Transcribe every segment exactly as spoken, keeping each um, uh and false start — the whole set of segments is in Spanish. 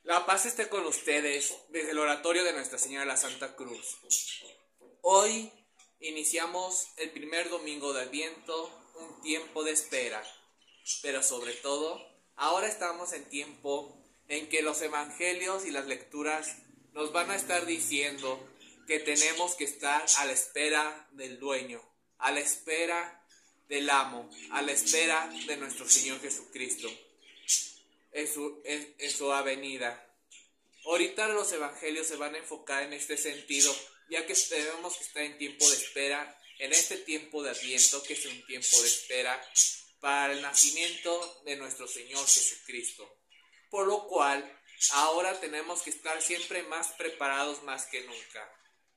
La paz esté con ustedes desde el oratorio de Nuestra Señora de la Santa Cruz. Hoy iniciamos el primer domingo de Adviento, un tiempo de espera, pero sobre todo, ahora estamos en tiempo en que los evangelios y las lecturas nos van a estar diciendo que tenemos que estar a la espera del dueño, a la espera del amo, a la espera de nuestro Señor Jesucristo en su, en, en su avenida. Ahorita los evangelios se van a enfocar en este sentido, ya que tenemos que estar en tiempo de espera, en este tiempo de Adviento, que es un tiempo de espera para el nacimiento de nuestro Señor Jesucristo. Por lo cual, ahora tenemos que estar siempre más preparados más que nunca,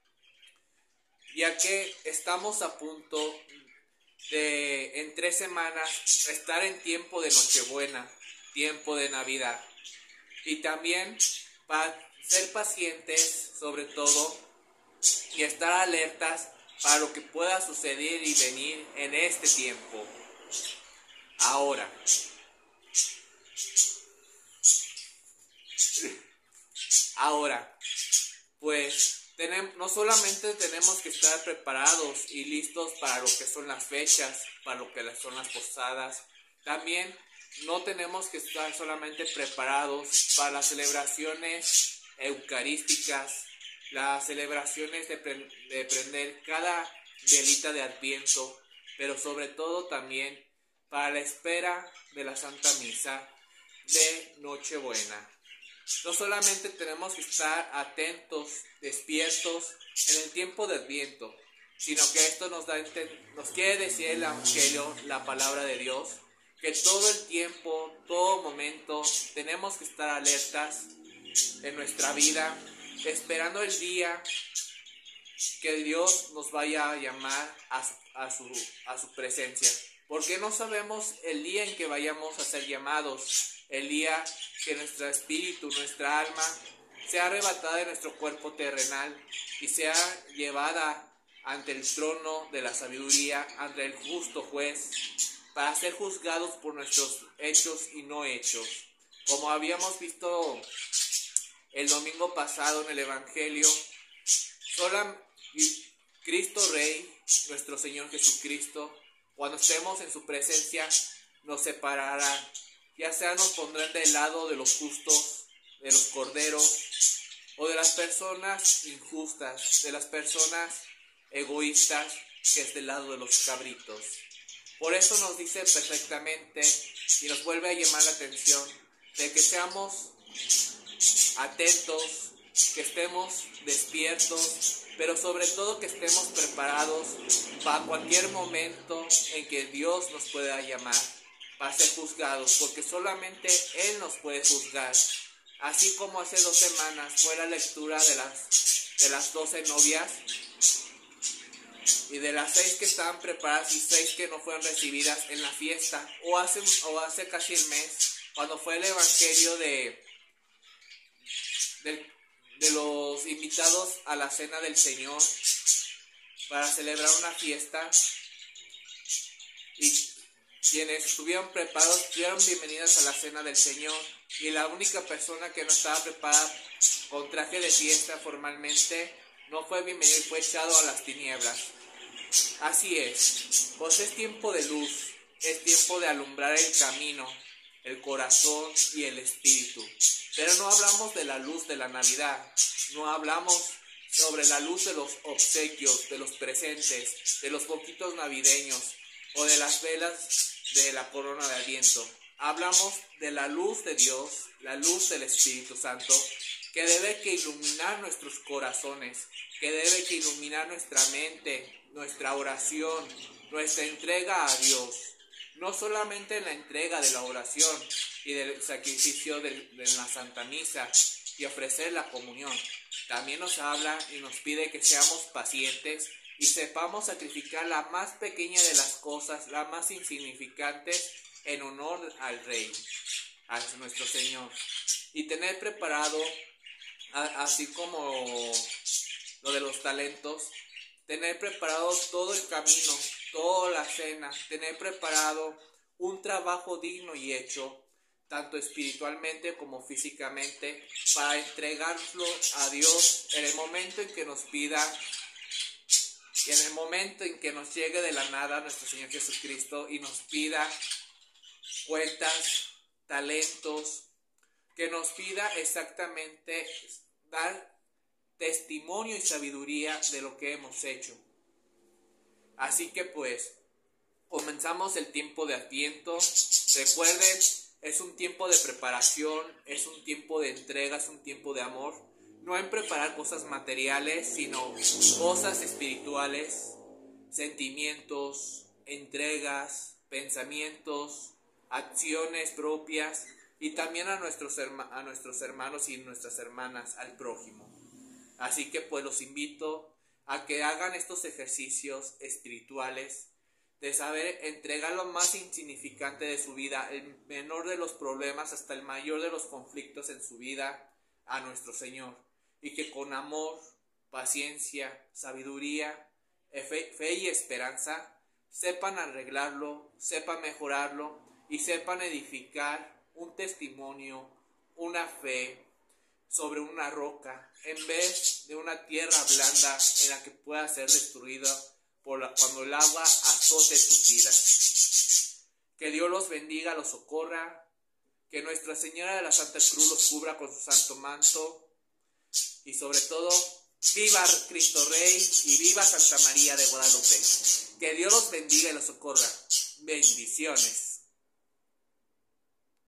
ya que estamos a punto de, en tres semanas, estar en tiempo de Nochebuena, tiempo de Navidad, y también para ser pacientes sobre todo y estar alertas para lo que pueda suceder y venir en este tiempo. Ahora, ahora, pues tenemos, no solamente tenemos que estar preparados y listos para lo que son las fechas, para lo que son las posadas, también no tenemos que estar solamente preparados para las celebraciones eucarísticas, las celebraciones de, pre- de prender cada velita de Adviento, pero sobre todo también para la espera de la Santa Misa de Nochebuena. No solamente tenemos que estar atentos, despiertos en el tiempo de Adviento, sino que esto nos, da, nos quiere decir el Evangelio, la palabra de Dios, que todo el tiempo, todo momento, tenemos que estar alertas en nuestra vida, esperando el día que Dios nos vaya a llamar a su, a su, a su presencia. Porque no sabemos el día en que vayamos a ser llamados, el día que nuestro espíritu, nuestra alma, sea arrebatada de nuestro cuerpo terrenal y sea llevada ante el trono de la sabiduría, ante el justo juez, para ser juzgados por nuestros hechos y no hechos. Como habíamos visto el domingo pasado en el Evangelio, solo Cristo Rey, nuestro Señor Jesucristo, cuando estemos en su presencia, nos separará, ya sea nos pondrán del lado de los justos, de los corderos, o de las personas injustas, de las personas egoístas, que es del lado de los cabritos. Por eso nos dice perfectamente y nos vuelve a llamar la atención de que seamos atentos, que estemos despiertos, pero sobre todo que estemos preparados para cualquier momento en que Dios nos pueda llamar para ser juzgados, porque solamente Él nos puede juzgar. Así como hace dos semanas fue la lectura de las, de las doce novias, y de las seis que estaban preparadas y seis que no fueron recibidas en la fiesta, o hace, o hace casi el mes, cuando fue el evangelio de, de, de los invitados a la cena del Señor para celebrar una fiesta, y quienes estuvieron preparados fueron bienvenidas a la cena del Señor, y la única persona que no estaba preparada con traje de fiesta formalmente no fue bienvenido y fue echado a las tinieblas. Así es, pues es tiempo de luz, es tiempo de alumbrar el camino, el corazón y el espíritu. Pero no hablamos de la luz de la Navidad, no hablamos sobre la luz de los obsequios, de los presentes, de los poquitos navideños o de las velas de la corona de Adviento. Hablamos de la luz de Dios, la luz del Espíritu Santo, que debe que iluminar nuestros corazones, que debe que iluminar nuestra mente, nuestra oración, nuestra entrega a Dios. No solamente en la entrega de la oración y del sacrificio de, de la Santa Misa y ofrecer la comunión. También nos habla y nos pide que seamos pacientes y sepamos sacrificar la más pequeña de las cosas, la más insignificantes, en honor al Rey, a nuestro Señor. Y tener preparado, así como lo de los talentos, tener preparado todo el camino, toda la cena, tener preparado un trabajo digno y hecho tanto espiritualmente como físicamente, para entregarlo a Dios en el momento en que nos pida, y en el momento en que nos llegue de la nada nuestro Señor Jesucristo y nos pida cuentas, talentos, que nos pida exactamente dar testimonio y sabiduría de lo que hemos hecho. Así que pues, comenzamos el tiempo de Adviento. Recuerden, es un tiempo de preparación, es un tiempo de entrega, es un tiempo de amor. No en preparar cosas materiales, sino cosas espirituales, sentimientos, entregas, pensamientos, acciones propias y también a nuestros, a nuestros hermanos y nuestras hermanas, al prójimo. Así que pues los invito a que hagan estos ejercicios espirituales de saber entregar lo más insignificante de su vida, el menor de los problemas hasta el mayor de los conflictos en su vida, a nuestro Señor, y que con amor, paciencia, sabiduría, fe, fe y esperanza sepan arreglarlo, sepan mejorarlo y sepan edificar un testimonio, una fe sobre una roca, en vez de una tierra blanda en la que pueda ser destruida por la, cuando el agua azote sus vidas. Que Dios los bendiga, los socorra, que Nuestra Señora de la Santa Cruz los cubra con su santo manto, y sobre todo, viva Cristo Rey y viva Santa María de Guadalupe. Que Dios los bendiga y los socorra. Bendiciones.